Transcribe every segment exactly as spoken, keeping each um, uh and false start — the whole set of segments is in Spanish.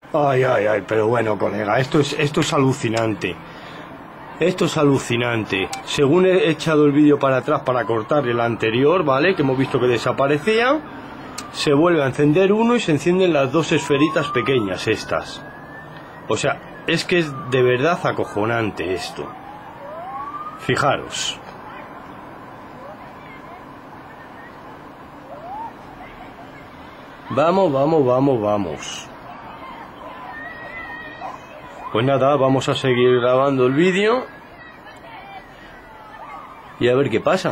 Ay, ay, ay, pero bueno, colega, esto es, esto es alucinante. Esto es alucinante. Según he echado el vídeo para atrás para cortar el anterior, ¿vale? Que hemos visto que desaparecía. Se vuelve a encender uno y se encienden las dos esferitas pequeñas estas. O sea, es que es de verdad acojonante esto. Fijaros. Vamos, vamos, vamos, vamos. Pues nada, vamos a seguir grabando el vídeo y a ver qué pasa.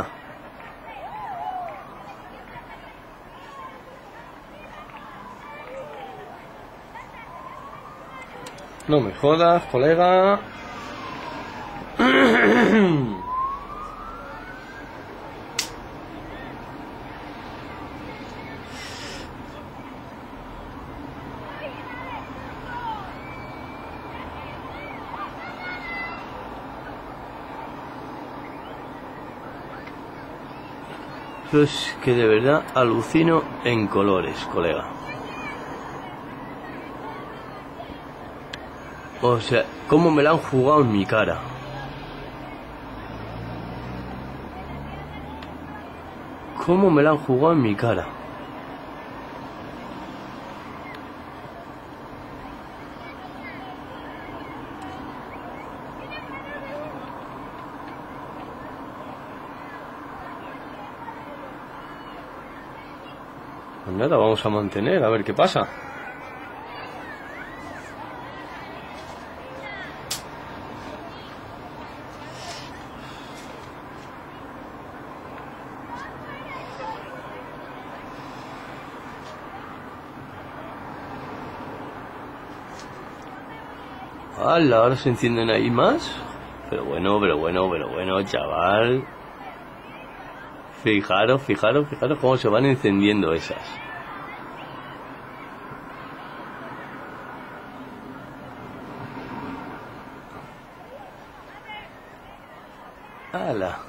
No me jodas, colega. Es que de verdad alucino en colores, colega. O sea, cómo me la han jugado en mi cara. Cómo me la han jugado en mi cara. Pues nada, vamos a mantener, a ver qué pasa. ¡Hala! Ahora se encienden ahí más. Pero bueno, pero bueno, pero bueno, chaval. Fijaros, fijaros, fijaros cómo se van encendiendo esas. ¡Hala!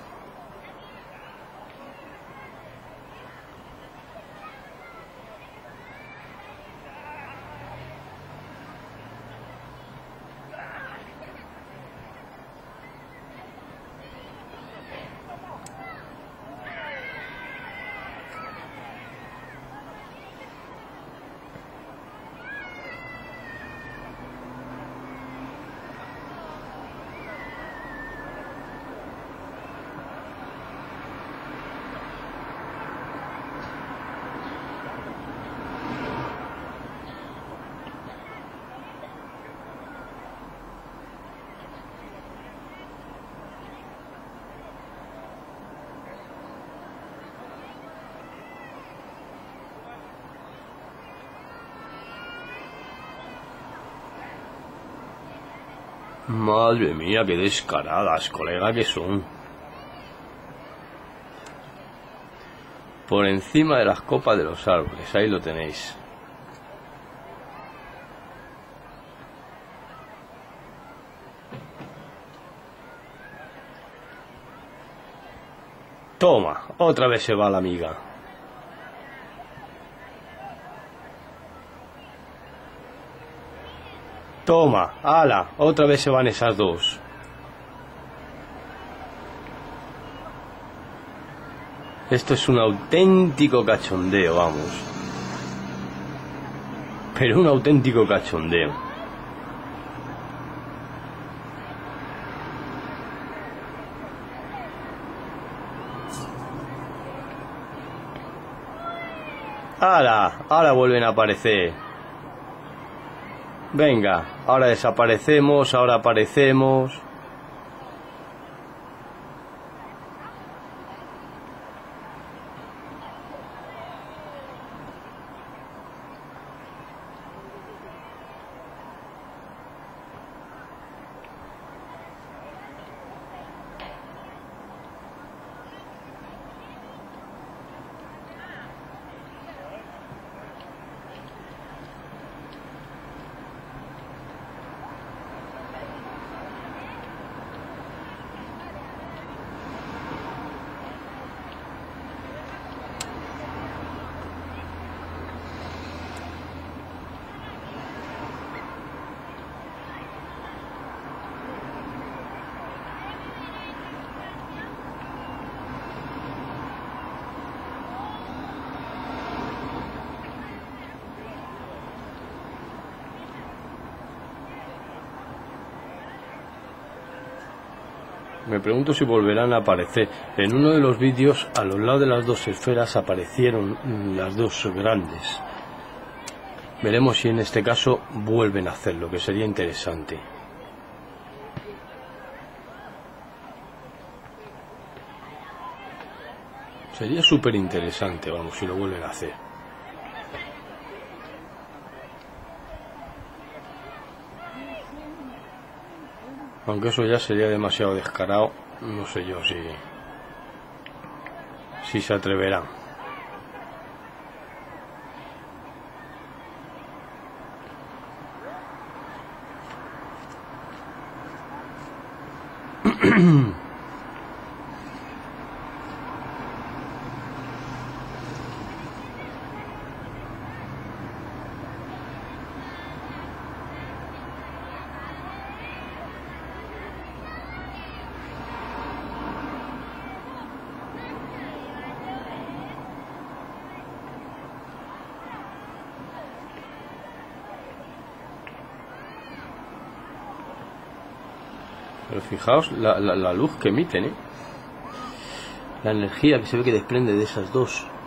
Madre mía, qué descaradas, colega, que son. Por encima de las copas de los árboles, ahí lo tenéis. Toma, otra vez se va la amiga. Toma, ala, otra vez se van esas dos. Esto es un auténtico cachondeo, vamos. Pero un auténtico cachondeo. ¡Hala! Ahora vuelven a aparecer. Venga, ahora desaparecemos, ahora aparecemos. Me pregunto si volverán a aparecer. En uno de los vídeos, a los lados de las dos esferas aparecieron las dos grandes. Veremos si en este caso vuelven a hacerlo, que sería interesante. Sería súper interesante, vamos, si lo vuelven a hacer. Aunque eso ya sería demasiado descarado, no sé yo si, si se atreverán. Pero fijaos la, la, la luz que emiten, ¿eh? La energía que se ve que desprende de esas dos.